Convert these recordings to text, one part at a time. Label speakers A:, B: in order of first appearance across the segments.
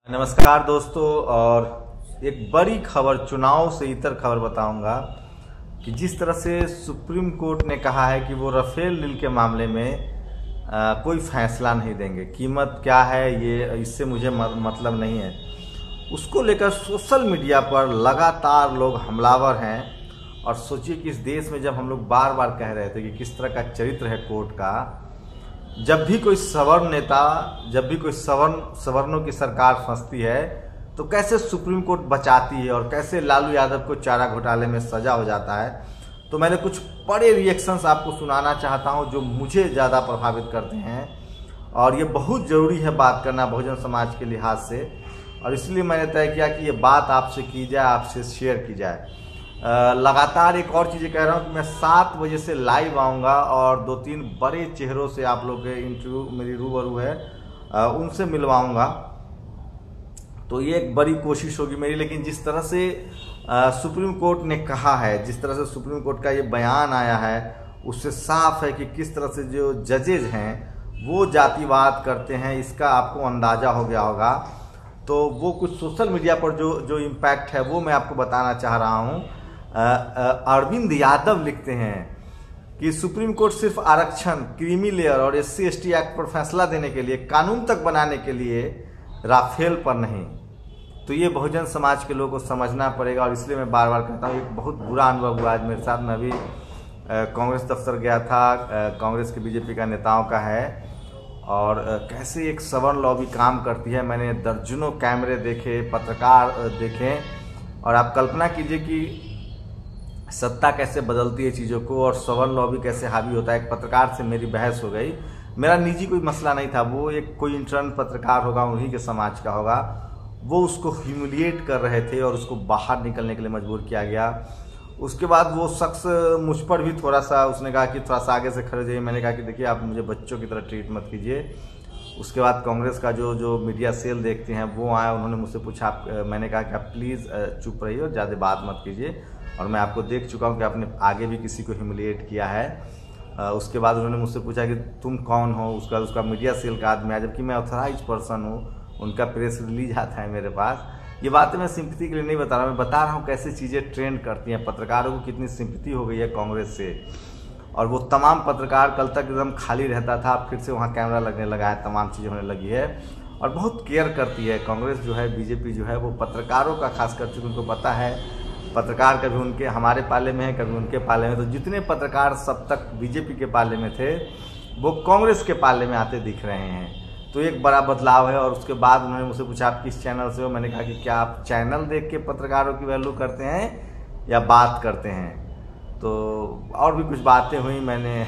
A: नमस्कार दोस्तों। और एक बड़ी खबर, चुनाव से इतर खबर बताऊंगा कि जिस तरह से सुप्रीम कोर्ट ने कहा है कि वो राफेल डील के मामले में कोई फैसला नहीं देंगे। कीमत क्या है ये इससे मुझे मतलब नहीं है। उसको लेकर सोशल मीडिया पर लगातार लोग हमलावर हैं। और सोचिए कि इस देश में जब हम लोग बार बार कह रहे थे कि किस तरह का चरित्र है कोर्ट का, जब भी कोई सवर्ण नेता, जब भी कोई सवर्णों की सरकार फंसती है तो कैसे सुप्रीम कोर्ट बचाती है और कैसे लालू यादव को चारा घोटाले में सजा हो जाता है। तो मैंने कुछ बड़े रिएक्शंस आपको सुनाना चाहता हूं जो मुझे ज़्यादा प्रभावित करते हैं, और ये बहुत ज़रूरी है बात करना बहुजन समाज के लिहाज से। और इसलिए मैंने तय किया कि ये बात आपसे की जाए, आपसे शेयर की जाए। लगातार एक और चीज़ें कह रहा हूँ कि मैं 7 बजे से लाइव आऊँगा और 2-3 बड़े चेहरों से आप लोग के इंटरव्यू मेरी रूबरू है उनसे मिलवाऊँगा। तो ये एक बड़ी कोशिश होगी मेरी। लेकिन जिस तरह से सुप्रीम कोर्ट ने कहा है, जिस तरह से सुप्रीम कोर्ट का ये बयान आया है, उससे साफ है कि किस तरह से जो जजेज हैं वो जातिवाद करते हैं, इसका आपको अंदाज़ा हो गया होगा। तो वो कुछ सोशल मीडिया पर जो इम्पैक्ट है वो मैं आपको बताना चाह रहा हूँ। अरविंद यादव लिखते हैं कि सुप्रीम कोर्ट सिर्फ आरक्षण, क्रीमी लेयर और SC/ST एक्ट पर फैसला देने के लिए, कानून तक बनाने के लिए, राफेल पर नहीं। तो ये बहुजन समाज के लोगों को समझना पड़ेगा। और इसलिए मैं बार बार कहता हूँ, एक बहुत बुरा अनुभव हुआ आज मेरे साथ। मैं अभी कांग्रेस दफ्तर गया था, कांग्रेस के बीजेपी का नेताओं का है, और कैसे एक सवर्ण लॉबी काम करती है। मैंने दर्जनों कैमरे देखे, पत्रकार देखे, और आप कल्पना कीजिए कि सत्ता कैसे बदलती है चीज़ों को और सवर्ण लॉबी कैसे हावी होता है। एक पत्रकार से मेरी बहस हो गई। मेरा निजी कोई मसला नहीं था, वो एक कोई इंटर्न पत्रकार होगा, उन्हीं के समाज का होगा। वो उसको ह्यूमिलिएट कर रहे थे और उसको बाहर निकलने के लिए मजबूर किया गया। उसके बाद वो शख्स मुझ पर भी थोड़ा सा, उसने कहा कि थोड़ा सा आगे से खड़े जाइए। मैंने कहा कि देखिए, आप मुझे बच्चों की तरह ट्रीट मत कीजिए। उसके बाद कांग्रेस का जो मीडिया सेल देखते हैं वो आए, उन्होंने मुझसे पूछा, मैंने कहा कि आप प्लीज़ चुप रहिए और ज़्यादा बात मत कीजिए। और मैं आपको देख चुका हूँ कि आपने आगे भी किसी को ह्यूमिलिएट किया है। उसके बाद उन्होंने मुझसे पूछा कि तुम कौन हो। उसका मीडिया सेल का आदमी है, जबकि मैं ऑथराइज पर्सन हूँ। उनका प्रेस रिलीज आता है मेरे पास। ये बातें मैं सिंपैथी के लिए नहीं बता रहा, मैं बता रहा हूँ कैसे चीज़ें ट्रेंड करती हैं। पत्रकारों को कितनी सिंपैथी हो गई है कांग्रेस से। और वो तमाम पत्रकार, कल तक एकदम खाली रहता था, अब फिर से वहाँ कैमरा लगने लगा है, तमाम चीज़ें होने लगी है। और बहुत केयर करती है कांग्रेस जो है, बीजेपी जो है, वो पत्रकारों का खास कर, चूँकि उनको पता है पत्रकार कभी उनके हमारे पाले में है, कभी उनके पाले में। तो जितने पत्रकार सब तक बीजेपी के पाले में थे वो कांग्रेस के पाले में आते दिख रहे हैं। तो एक बड़ा बदलाव है। और उसके बाद उन्होंने मुझसे पूछा, आप किस चैनल से हो। मैंने कहा कि क्या आप चैनल देख के पत्रकारों की वैल्यू करते हैं या बात करते हैं। तो और भी कुछ बातें हुई मैंने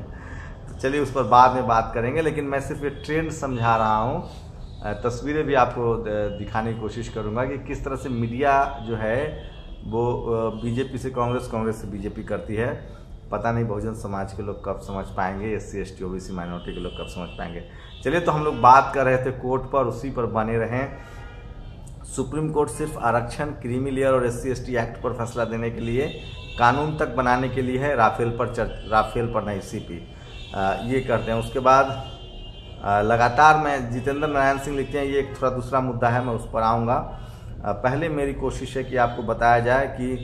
A: तो चलिए उस पर बाद में बात करेंगे। लेकिन मैं सिर्फ ये ट्रेंड समझा रहा हूँ, तस्वीरें भी आपको दिखाने की कोशिश करूँगा कि किस तरह से मीडिया जो है वो बीजेपी से कांग्रेस, कांग्रेस से बीजेपी करती है। पता नहीं बहुजन समाज के लोग कब समझ पाएंगे, SC/ST OBC माइनॉरिटी के लोग कब समझ पाएंगे। चलिए, तो हम लोग बात कर रहे थे कोर्ट पर, उसी पर बने रहें। सुप्रीम कोर्ट सिर्फ आरक्षण, क्रीमी लेयर और SC/ST एक्ट पर फैसला देने के लिए, कानून तक बनाने के लिए है, राफेल पर नहीं, CP ये करते हैं। उसके बाद लगातार मैं, जितेंद्र नारायण सिंह लिखते हैं, ये एक थोड़ा दूसरा मुद्दा है, मैं उस पर आऊँगा। पहले मेरी कोशिश है कि आपको बताया जाए कि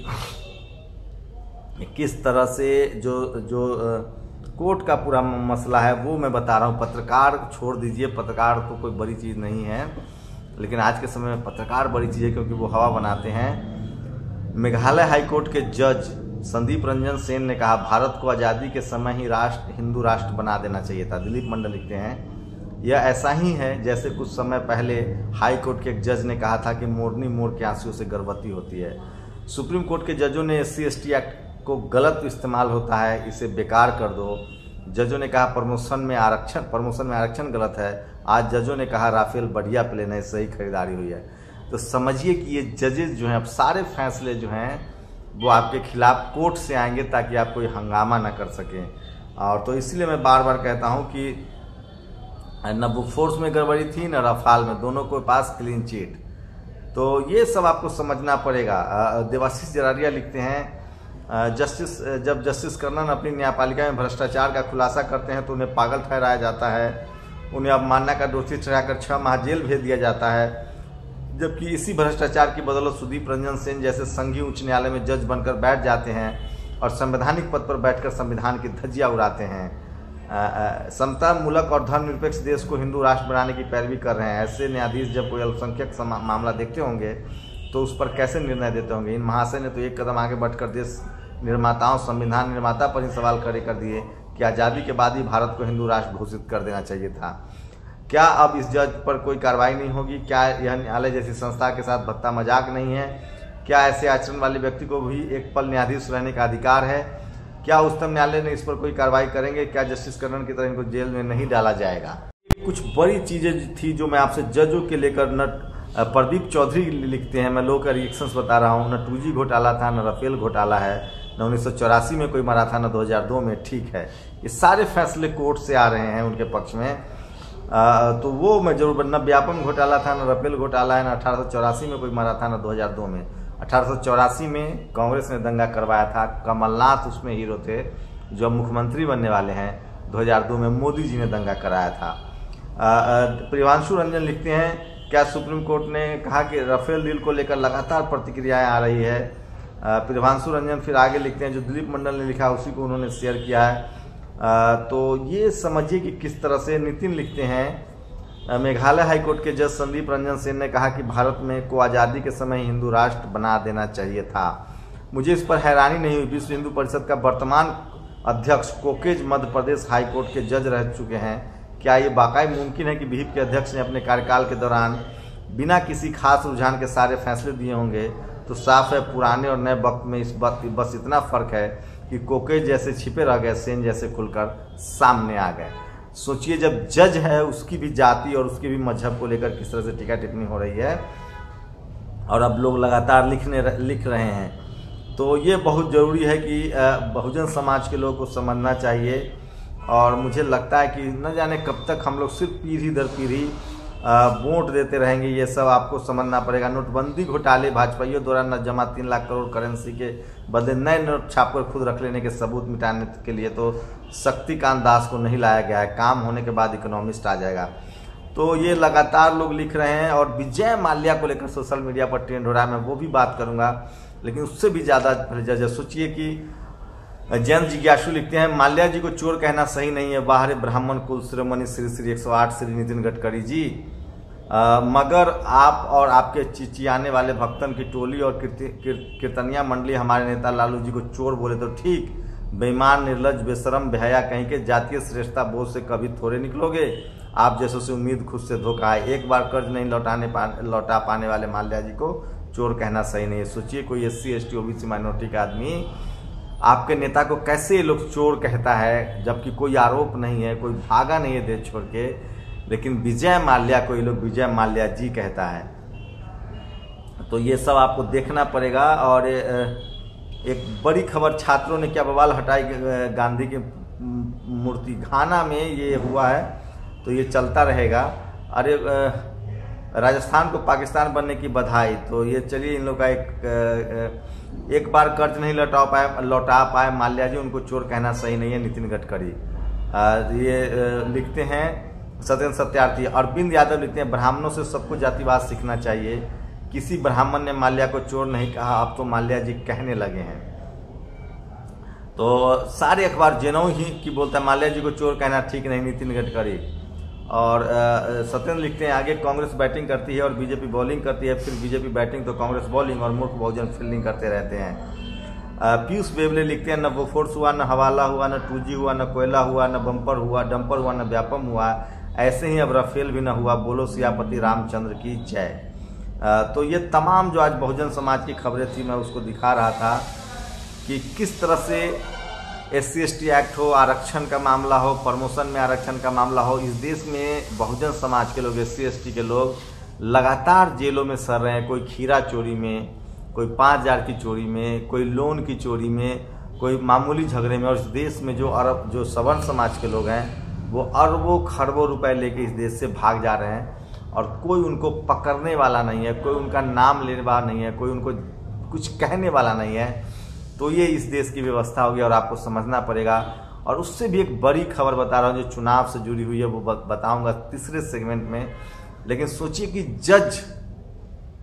A: किस तरह से जो कोर्ट का पूरा मसला है वो मैं बता रहा हूँ। पत्रकार छोड़ दीजिए, पत्रकार तो कोई बड़ी चीज़ नहीं है, लेकिन आज के समय में पत्रकार बड़ी चीज़ है, क्योंकि वो हवा बनाते हैं। मेघालय हाईकोर्ट के जज संदीप रंजन सेन ने कहा, भारत को आज़ादी के समय ही हिंदू राष्ट्र बना देना चाहिए था। दिलीप मंडल लिखते हैं, यह ऐसा ही है जैसे कुछ समय पहले हाई कोर्ट के एक जज ने कहा था कि मोरनी मोर के आंसुओं से गर्भवती होती है। सुप्रीम कोर्ट के जजों ने SC/ST एक्ट को गलत इस्तेमाल होता है, इसे बेकार कर दो। जजों ने कहा प्रमोशन में आरक्षण गलत है। आज जजों ने कहा राफेल बढ़िया प्लेन है, सही खरीदारी हुई है। तो समझिए कि ये जजेस जो हैं, अब सारे फैसले जो हैं वो आपके खिलाफ कोर्ट से आएंगे ताकि आप कोई हंगामा ना कर सकें। और तो इसलिए मैं बार बार कहता हूँ कि न बुक फोर्स में गड़बड़ी थी, न रफाल में, दोनों के पास क्लीन चिट। तो ये सब आपको समझना पड़ेगा। देवाशीष जरारिया लिखते हैं, जब जस्टिस कर्णन अपनी न्यायपालिका में भ्रष्टाचार का खुलासा करते हैं तो उन्हें पागल ठहराया जाता है, उन्हें अवमानना का दोषी ठहराकर 6 माह जेल भेज दिया जाता है। जबकि इसी भ्रष्टाचार की बदौलत सुदीप रंजन सेन जैसे संघीय उच्च न्यायालय में जज बनकर बैठ जाते हैं और संवैधानिक पद पर बैठकर संविधान की धज्जियां उड़ाते हैं। समता मूलक और धर्मनिरपेक्ष देश को हिंदू राष्ट्र बनाने की पैरवी कर रहे हैं। ऐसे न्यायाधीश जब कोई अल्पसंख्यक मामला देखते होंगे तो उस पर कैसे निर्णय देते होंगे। इन महाशय ने तो एक कदम आगे बढ़कर देश निर्माताओं, संविधान निर्माता पर ही सवाल खड़े कर दिए कि आज़ादी के बाद ही भारत को हिंदू राष्ट्र घोषित कर देना चाहिए था। क्या अब इस जज पर कोई कार्रवाई नहीं होगी? क्या यह न्यायालय जैसी संस्था के साथ भत्ता मजाक नहीं है? क्या ऐसे आचरण वाले व्यक्ति को भी एक पल न्यायाधीश रहने का अधिकार है? क्या उच्चतम न्यायालय ने इस पर कोई कार्रवाई करेंगे? क्या जस्टिस करण की तरह इनको जेल में नहीं डाला जाएगा? कुछ बड़ी चीज़ें थी जो मैं आपसे जजों के लेकर न प्रदीप चौधरी लिखते हैं, मैं लोगों का रिएक्शंस बता रहा हूँ। न 2G घोटाला था, न राफेल घोटाला है, न 1984 में कोई मरा था, न 2002 में। ठीक है, ये सारे फैसले कोर्ट से आ रहे हैं उनके पक्ष में। तो वो मैं जरूर, न व्यापम घोटाला था, न राफेल घोटाला है, न 1884 में कोई मरा था, न 2002 में। 1884 में कांग्रेस ने दंगा करवाया था, कमलनाथ उसमें हीरो थे जो अब मुख्यमंत्री बनने वाले हैं। 2002 में मोदी जी ने दंगा कराया था। प्रियांशु रंजन लिखते हैं, क्या सुप्रीम कोर्ट ने कहा कि राफेल डील को लेकर लगातार प्रतिक्रियाएं आ रही है। प्रियांशु रंजन फिर आगे लिखते हैं, जो दिलीप मंडल ने लिखा उसी को उन्होंने शेयर किया है। तो ये समझिए कि किस तरह से। नितिन लिखते हैं, मेघालय हाईकोर्ट के जज संदीप रंजन सेन ने कहा कि भारत में को आज़ादी के समय हिंदू राष्ट्र बना देना चाहिए था। मुझे इस पर हैरानी नहीं हुई। विश्व हिंदू परिषद का वर्तमान अध्यक्ष कोकेज मध्य प्रदेश हाईकोर्ट के जज रह चुके हैं। क्या ये वाकई मुमकिन है कि विहिप के अध्यक्ष ने अपने कार्यकाल के दौरान बिना किसी खास रुझान के सारे फैसले दिए होंगे? तो साफ है पुराने और नए वक्त में इस बस इतना फर्क है कि कोकेज जैसे छिपे रह गए, सेन जैसे खुलकर सामने आ गए। सोचिए, जब जज है उसकी भी जाति और उसके भी मजहब को लेकर किस तरह से टीका टिप्पणी हो रही है, और अब लोग लगातार लिख रहे हैं। तो ये बहुत ज़रूरी है कि बहुजन समाज के लोगों को समझना चाहिए। और मुझे लगता है कि न जाने कब तक हम लोग सिर्फ पीढ़ी दर पीढ़ी वोट देते रहेंगे, ये सब आपको समझना पड़ेगा। नोटबंदी घोटाले भाजपाइयों द्वारा न जमा 3 लाख करोड़ करेंसी के बदले नए नोट छापकर खुद रख लेने के सबूत मिटाने के लिए तो शक्तिकांत दास को नहीं लाया गया है। काम होने के बाद इकोनॉमिस्ट आ जाएगा। तो ये लगातार लोग लिख रहे हैं। और विजय माल्या को लेकर सोशल मीडिया पर ट्रेंड हो रहा है, मैं वो भी बात करूँगा। लेकिन उससे भी ज़्यादा जज सोचिए कि जैन जिज्ञासु लिखते हैं, माल्या जी को चोर कहना सही नहीं है। बाहर ब्राह्मण कुल शिरोमणि श्री श्री 108 श्री नितिन गडकरी जी, मगर आप और आपके चिचियाने वाले भक्तन की टोली और कीर्तनिया मंडली हमारे नेता लालू जी को चोर बोले तो ठीक, बेईमान, निर्लज, बेशरम, बेहया कहीं के जातीय श्रेष्ठता बोझ से कभी थोड़े निकलोगे। आप जैसों से उम्मीद खुद से धोखा है। एक बार कर्ज नहीं लौटा पाने वाले माल्या जी को चोर कहना सही नहीं है। सोचिए, कोई SC ST OBC माइनॉरिटी का आदमी आपके नेता को कैसे ये लोग चोर कहता है, जबकि कोई आरोप नहीं है, कोई भागा नहीं है देश छोड़ के, लेकिन विजय माल्या को ये लोग विजय माल्या जी कहता है। तो ये सब आपको देखना पड़ेगा। और एक बड़ी खबर, छात्रों ने क्या बवाल हटाई गांधी की मूर्ति। घाना में ये हुआ है, तो ये चलता रहेगा। अरे राजस्थान को पाकिस्तान बनने की बधाई। तो ये चलिए, इन लोग का एक बार कर्ज नहीं लौटा पाए माल्या जी, उनको चोर कहना सही नहीं है, नितिन गडकरी। ये लिखते हैं सत्येंद्र सत्यार्थी। अरविंद यादव लिखते हैं, ब्राह्मणों से सबको जातिवाद सीखना चाहिए। किसी ब्राह्मण ने माल्या को चोर नहीं कहा, अब तो माल्या जी कहने लगे हैं। तो सारे अखबार जेनऊ ही की बोलता है माल्या जी को चोर कहना ठीक नहीं, नितिन गडकरी। और सत्येंद्र लिखते हैं आगे, कांग्रेस बैटिंग करती है और बीजेपी बॉलिंग करती है, फिर बीजेपी बैटिंग तो कांग्रेस बॉलिंग, और मूर्ख बहुजन फील्डिंग करते रहते हैं। पीयूष बेवले लिखते हैं, न बोफोर्स हुआ, न हवाला हुआ, न 2G हुआ, न कोयला हुआ, न बम्पर हुआ, डंपर हुआ, न व्यापम हुआ, ऐसे ही अब राफेल भी न हुआ, बोलो सियापति रामचंद्र की जय। तो ये तमाम जो आज बहुजन समाज की खबरें थी, मैं उसको दिखा रहा था कि किस तरह से SC ST एक्ट हो, आरक्षण का मामला हो, प्रमोशन में आरक्षण का मामला हो, इस देश में बहुजन समाज के लोग, SC ST के लोग लगातार जेलों में सड़ रहे हैं। कोई खीरा चोरी में, कोई 5000 की चोरी में, कोई लोन की चोरी में, कोई मामूली झगड़े में। और इस देश में जो सवर्ण समाज के लोग हैं वो अरबों खरबों रुपए लेके इस देश से भाग जा रहे हैं, और कोई उनको पकड़ने वाला नहीं है, कोई उनका नाम लेने वाला नहीं है, कोई उनको कुछ कहने वाला नहीं है। तो ये इस देश की व्यवस्था होगी और आपको समझना पड़ेगा। और उससे भी एक बड़ी खबर बता रहा हूँ जो चुनाव से जुड़ी हुई है, वो बताऊंगा तीसरे सेगमेंट में। लेकिन सोचिए कि जज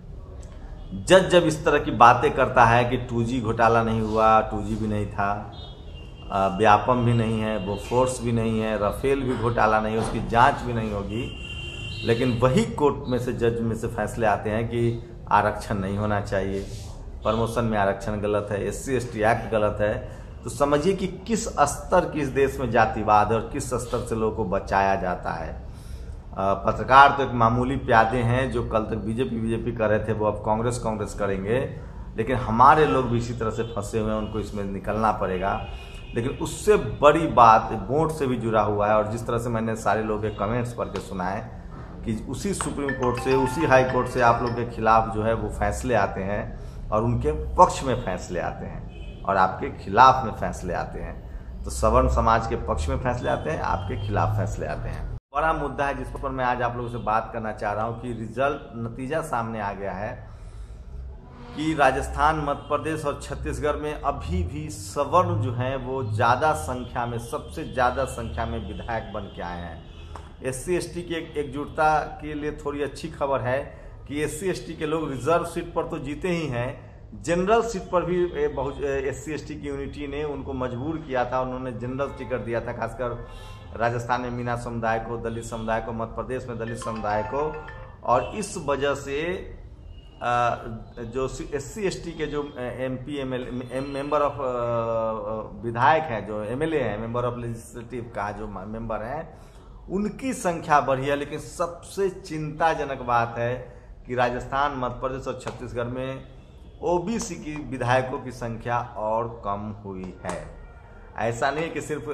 A: जब इस तरह की बातें करता है कि 2G घोटाला नहीं हुआ, 2G भी नहीं था, व्यापम भी नहीं है, वो फोर्स भी नहीं है, राफेल भी घोटाला नहीं है, उसकी जांच भी नहीं होगी, लेकिन वही कोर्ट में से जज में से फैसले आते हैं कि आरक्षण नहीं होना चाहिए, प्रमोशन में आरक्षण गलत है, SC/ST एक्ट गलत है। तो समझिए कि किस स्तर की इस देश में जातिवाद है और किस स्तर से लोगों को बचाया जाता है। पत्रकार तो एक मामूली प्यादे हैं जो कल तक बीजेपी कर रहे थे, वो अब कांग्रेस करेंगे, लेकिन हमारे लोग भी इसी तरह से फंसे हुए हैं, उनको इसमें निकलना पड़ेगा। लेकिन उससे बड़ी बात वोट से भी जुड़ा हुआ है, और जिस तरह से मैंने सारे लोग के कमेंट्स पढ़ के सुना है कि उसी सुप्रीम कोर्ट से, उसी हाई कोर्ट से आप लोग के खिलाफ जो है वो फैसले आते हैं और उनके पक्ष में फैसले आते हैं और आपके खिलाफ में फैसले आते हैं। तो सवर्ण समाज के पक्ष में फैसले आते हैं, आपके खिलाफ फैसले आते हैं। बड़ा मुद्दा है जिस पर मैं आज आप लोगों से बात करना चाह रहा हूं कि नतीजा सामने आ गया है कि राजस्थान, मध्य प्रदेश और छत्तीसगढ़ में अभी भी सवर्ण जो हैं वो ज़्यादा संख्या में, सबसे ज़्यादा संख्या में विधायक बन के आए हैं। SC/ST की एकजुटता के लिए थोड़ी अच्छी खबर है कि SC/ST के लोग रिजर्व सीट पर तो जीते ही हैं, जनरल सीट पर भी SC/ST की यूनिटी ने उनको मजबूर किया था, उन्होंने जनरल टिकट दिया था, खासकर राजस्थान में मीना समुदाय को, दलित समुदाय को, मध्य प्रदेश में दलित समुदाय को। और इस वजह से जो SC/ST के जो MP MLA मेंबर ऑफ विधायक हैं, जो MLA हैं, मेंबर ऑफ लेजिस्लेटिव का जो मेंबर हैं, उनकी संख्या बढ़ी है। लेकिन सबसे चिंताजनक बात है कि राजस्थान, मध्य प्रदेश और छत्तीसगढ़ में OBC की विधायकों की संख्या और कम हुई है। ऐसा नहीं कि सिर्फ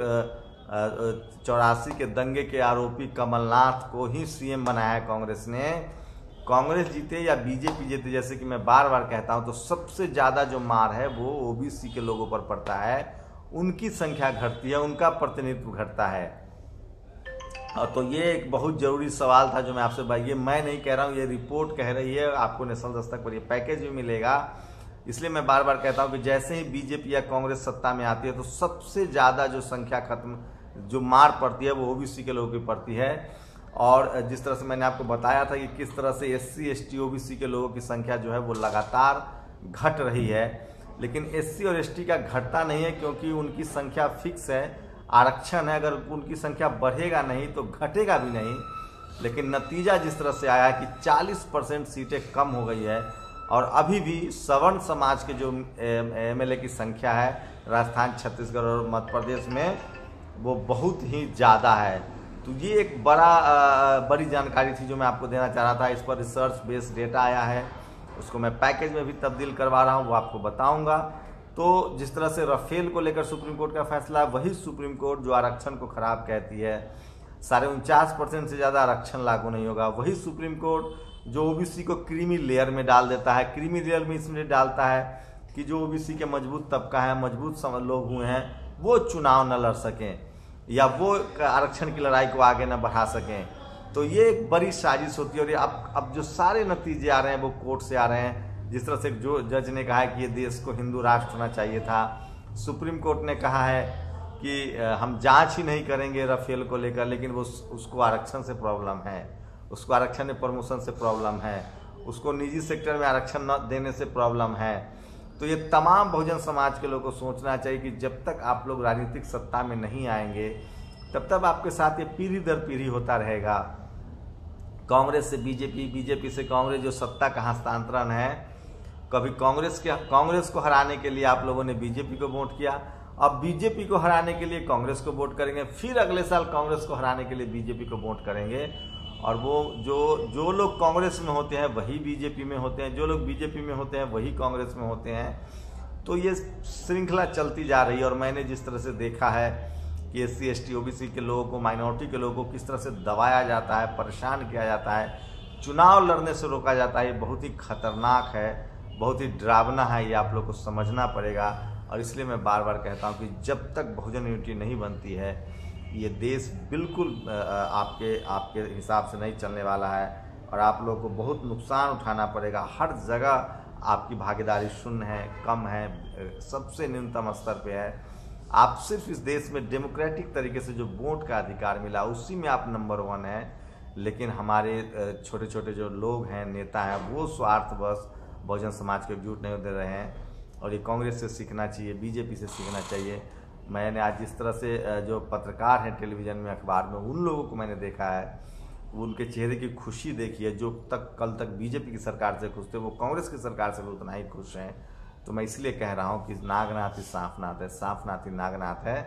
A: 84 के दंगे के आरोपी कमलनाथ को ही CM बनाया है कांग्रेस ने। कांग्रेस जीते या बीजेपी जीते, जैसे कि मैं बार बार कहता हूं, तो सबसे ज़्यादा जो मार है वो OBC के लोगों पर पड़ता है, उनकी संख्या घटती है, उनका प्रतिनिधित्व घटता है। तो ये एक बहुत ज़रूरी सवाल था जो मैं आपसे, ये मैं नहीं कह रहा हूँ, ये रिपोर्ट कह रही है, आपको नेशनल दस्तक पर ये पैकेज भी मिलेगा। इसलिए मैं बार बार कहता हूँ कि जैसे ही बीजेपी या कांग्रेस सत्ता में आती है तो सबसे ज़्यादा जो संख्या जो मार पड़ती है वो OBC के लोगों की पड़ती है। और जिस तरह से मैंने आपको बताया था कि किस तरह से SC/ST OBC के लोगों की संख्या जो है वो लगातार घट रही है, लेकिन SC और ST का घटता नहीं है क्योंकि उनकी संख्या फिक्स है, आरक्षण है। अगर उनकी संख्या बढ़ेगा नहीं तो घटेगा भी नहीं। लेकिन नतीजा जिस तरह से आया कि 40% सीटें कम हो गई है और अभी भी सवर्ण समाज के जो MLA की संख्या है राजस्थान, छत्तीसगढ़ और मध्य प्रदेश में वो बहुत ही ज़्यादा है। तो ये एक बड़ी जानकारी थी जो मैं आपको देना चाह रहा था। इस पर रिसर्च बेस्ड डेटा आया है, उसको मैं पैकेज में भी तब्दील करवा रहा हूँ, वो आपको बताऊँगा। तो जिस तरह से राफेल को लेकर सुप्रीम कोर्ट का फैसला, वही सुप्रीम कोर्ट जो आरक्षण को खराब कहती है, 49.5% से ज़्यादा आरक्षण लागू नहीं होगा, वही सुप्रीम कोर्ट जो OBC को क्रीमी लेयर में डाल देता है, क्रीमी लेयर में इसलिए डालता है कि जो OBC के मजबूत तबका है, मजबूत लोग हुए हैं, वो चुनाव न लड़ सकें या वो आरक्षण की लड़ाई को आगे न बढ़ा सकें। तो ये एक बड़ी साजिश होती है। और अब जो सारे नतीजे आ रहे हैं वो कोर्ट से आ रहे हैं। जिस तरह से जो जज ने कहा है कि ये देश को हिंदू राष्ट्र होना चाहिए था, सुप्रीम कोर्ट ने कहा है कि हम जांच ही नहीं करेंगे राफेल को लेकर, लेकिन वो उसको आरक्षण से प्रॉब्लम है, उसको आरक्षण में प्रमोशन से प्रॉब्लम है, उसको निजी सेक्टर में आरक्षण न देने से प्रॉब्लम है। तो ये तमाम बहुजन समाज के लोगों को सोचना चाहिए कि जब तक आप लोग राजनीतिक सत्ता में नहीं आएंगे तब तक आपके साथ ये पीढ़ी दर पीढ़ी होता रहेगा। कांग्रेस से बीजेपी, बीजेपी से कांग्रेस, जो सत्ता का हस्तांतरण है, कभी कांग्रेस को हराने के लिए आप लोगों ने बीजेपी को वोट किया, अब बीजेपी को हराने के लिए कांग्रेस को वोट करेंगे, फिर अगले साल कांग्रेस को हराने के लिए बीजेपी को वोट करेंगे। और वो जो लोग कांग्रेस में होते हैं वही बीजेपी में होते हैं, जो लोग बीजेपी में होते हैं वही कांग्रेस में होते हैं। तो ये श्रृंखला चलती जा रही है। और मैंने जिस तरह से देखा है कि SC/ST OBC के लोगों को, माइनॉरिटी के लोगों को किस तरह से दबाया जाता है, परेशान किया जाता है, चुनाव लड़ने से रोका जाता है, ये बहुत ही खतरनाक है, बहुत ही डरावना है, ये आप लोग को समझना पड़ेगा। और इसलिए मैं बार बार कहता हूँ कि जब तक बहुजन यूनिटी नहीं बनती है ये देश बिल्कुल आपके हिसाब से नहीं चलने वाला है और आप लोगों को बहुत नुकसान उठाना पड़ेगा। हर जगह आपकी भागीदारी शून्य है, कम है, सबसे न्यूनतम स्तर पे है। आप सिर्फ इस देश में डेमोक्रेटिक तरीके से जो वोट का अधिकार मिला उसी में आप नंबर 1 हैं, लेकिन हमारे छोटे छोटे जो लोग हैं, नेता हैं, वो स्वार्थवश बहुजन समाज को एकजुट नहीं दे रहे हैं। और ये कांग्रेस से सीखना चाहिए, बीजेपी से सीखना चाहिए। मैंने आज जिस तरह से जो पत्रकार हैं टेलीविज़न में, अखबार में, उन लोगों को मैंने देखा है, उनके चेहरे की खुशी देखी है। जो कल तक बीजेपी की सरकार से खुश थे, वो कांग्रेस की सरकार से भी उतना ही खुश हैं। तो मैं इसलिए कह रहा हूँ कि नागनाथ ही सांफनाथ है, सांफनाथ ही नागनाथ है।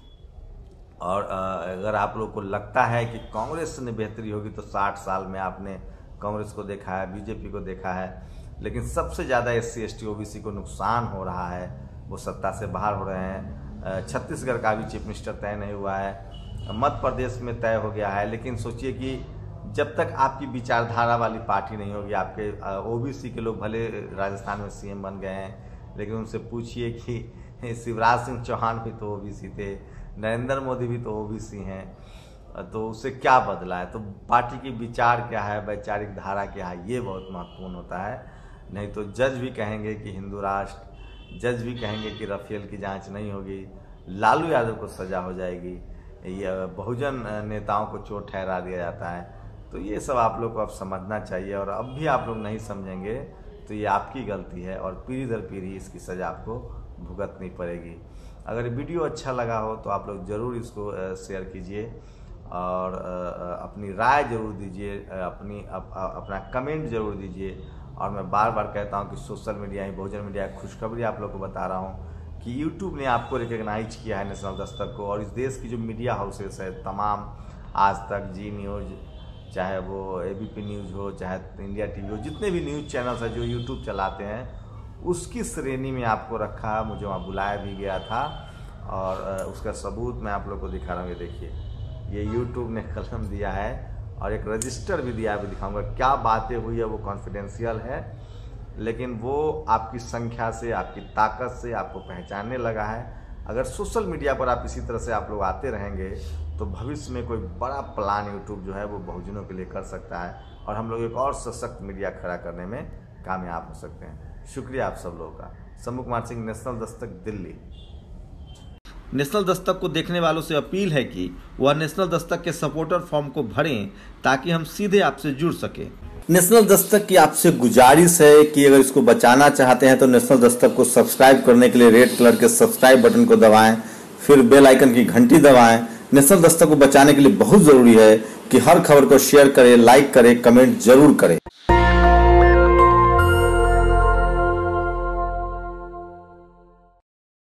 A: और अगर आप लोग को लगता है कि कांग्रेस ने बेहतरी होगी, तो 60 साल में आपने कांग्रेस को देखा है, बीजेपी को देखा है, लेकिन सबसे ज़्यादा SC ST OBC को नुकसान हो रहा है। वो सत्ता से बाहर हो रहे हैं। छत्तीसगढ़ का भी चीफ मिनिस्टर तय नहीं हुआ है, मध्य प्रदेश में तय हो गया है। लेकिन सोचिए कि जब तक आपकी विचारधारा वाली पार्टी नहीं होगी, आपके OBC के लोग भले राजस्थान में CM बन गए हैं, लेकिन उनसे पूछिए कि शिवराज सिंह चौहान भी तो OBC थे, नरेंद्र मोदी भी तो OBC हैं, तो उससे क्या बदला है? तो पार्टी की विचार क्या है, वैचारिक धारा क्या है, ये बहुत महत्वपूर्ण होता है। नहीं तो जज भी कहेंगे कि हिंदू राष्ट्र, जज भी कहेंगे कि राफेल की जांच नहीं होगी, लालू यादव को सज़ा हो जाएगी, ये बहुजन नेताओं को चोर ठहरा दिया जाता है। तो ये सब आप लोग को अब समझना चाहिए, और अब भी आप लोग नहीं समझेंगे तो ये आपकी गलती है, और पीढ़ी दर पीढ़ी इसकी सज़ा आपको भुगतनी पड़ेगी। अगर वीडियो अच्छा लगा हो तो आप लोग ज़रूर इसको शेयर कीजिए, और अपनी राय ज़रूर दीजिए, अपना कमेंट ज़रूर दीजिए। और मैं बार बार कहता हूं कि सोशल मीडिया ही बहुजन मीडिया खुशखबरी आप लोग को बता रहा हूं कि यूट्यूब ने आपको रिकॉग्नाइज किया है, नेशनल दस्तक को। और इस देश की जो मीडिया हाउसेस है तमाम, आज तक, जी न्यूज़, चाहे वो ABP न्यूज़ हो, चाहे इंडिया TV हो, जितने भी न्यूज़ चैनल्स हैं जो यूट्यूब चलाते हैं, उसकी श्रेणी में आपको रखा। मुझे वहाँ बुलाया भी गया था, और उसका सबूत मैं आप लोग को दिखा रहा हूँ। ये देखिए, ये यूट्यूब ने कलम दिया है, और एक रजिस्टर भी दिया, भी दिखाऊंगा। क्या बातें हुई है वो कॉन्फिडेंशियल है, लेकिन वो आपकी संख्या से, आपकी ताकत से आपको पहचानने लगा है। अगर सोशल मीडिया पर आप इसी तरह से आप लोग आते रहेंगे, तो भविष्य में कोई बड़ा प्लान यूट्यूब जो है वो बहुजनों के लिए कर सकता है, और हम लोग एक और सशक्त मीडिया खड़ा करने में कामयाब हो सकते हैं। शुक्रिया आप सब लोगों का। शंभू कुमार सिंह, नेशनल दस्तक, दिल्ली।
B: नेशनल दस्तक को देखने वालों से अपील है कि वह नेशनल दस्तक के सपोर्टर फॉर्म को भरें, ताकि हम सीधे आपसे जुड़ सकें।
C: नेशनल दस्तक की आपसे गुजारिश है कि अगर इसको बचाना चाहते हैं तो नेशनल दस्तक को सब्सक्राइब करने के लिए रेड कलर के सब्सक्राइब बटन को दबाएं, फिर बेल आइकन की घंटी दबाएं। नेशनल दस्तक को बचाने के लिए बहुत जरूरी है कि हर खबर को शेयर करें, लाइक करें, कमेंट जरूर करें।